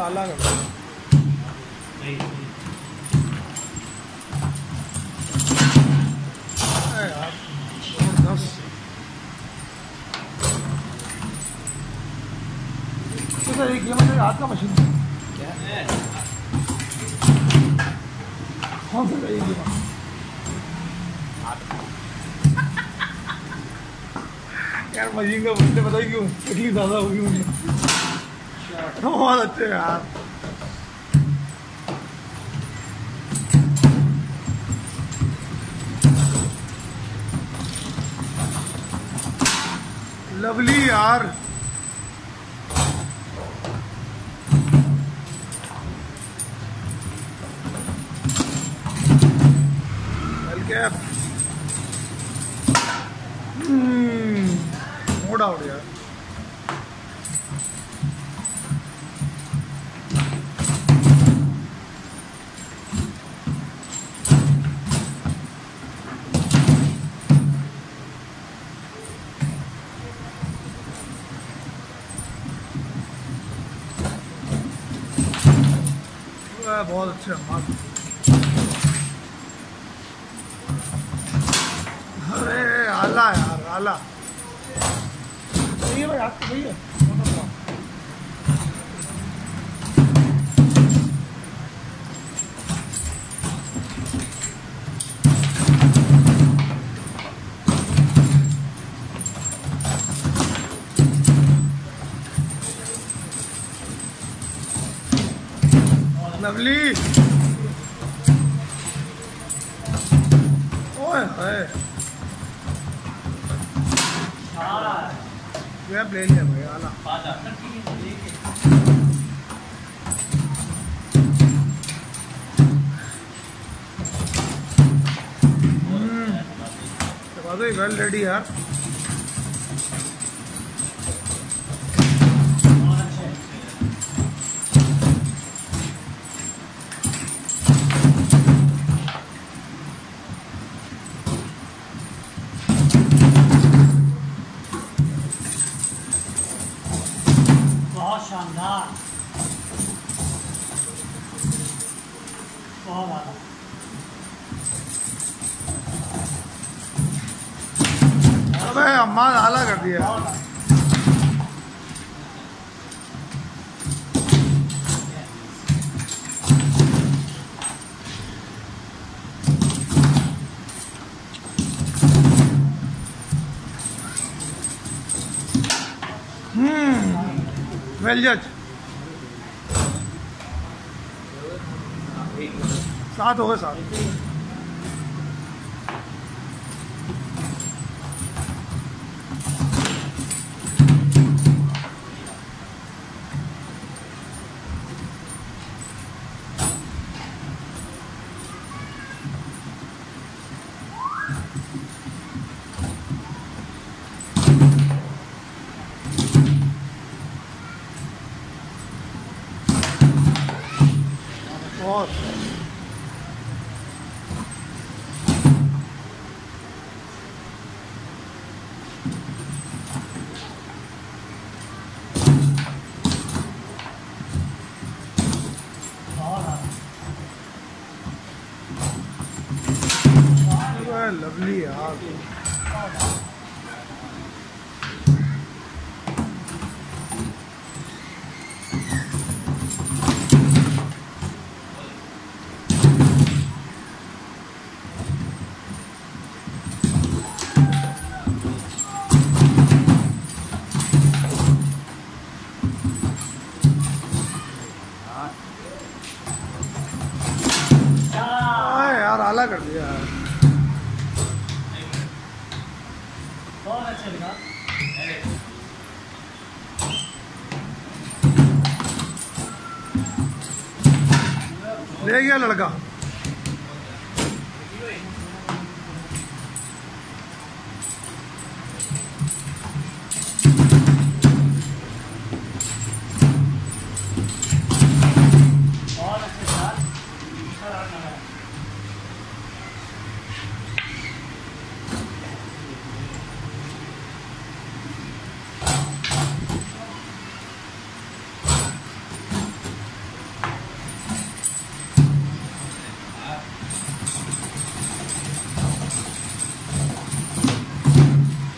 आला कर यार जबरदस्त। तो एक ये मेरे हाथ का मशीन कौन सा चाहिए यार? मशीन का बंदे बताइए क्यों तकलीफ ज़्यादा होगी मुझे। बहुत अच्छे यार। लवली यार। नो डाउट यार। बहुत अच्छे अरे आला यार आला सही है भाई। आपको सही है। लवली ओए हाय ले लिया भाई आला। वेल रेडी यार। शानदार, बहुत आला। अबे अम्मा आला कर दिया। वेल जज। 7 हो गए 7। बहुत लवली यार। यार आला कर दिया यार। बहुत अच्छा लगा। ले गया लड़का।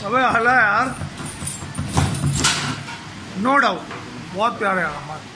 अबे हला यार, नो डाउट बहुत प्यारे यार हमारे।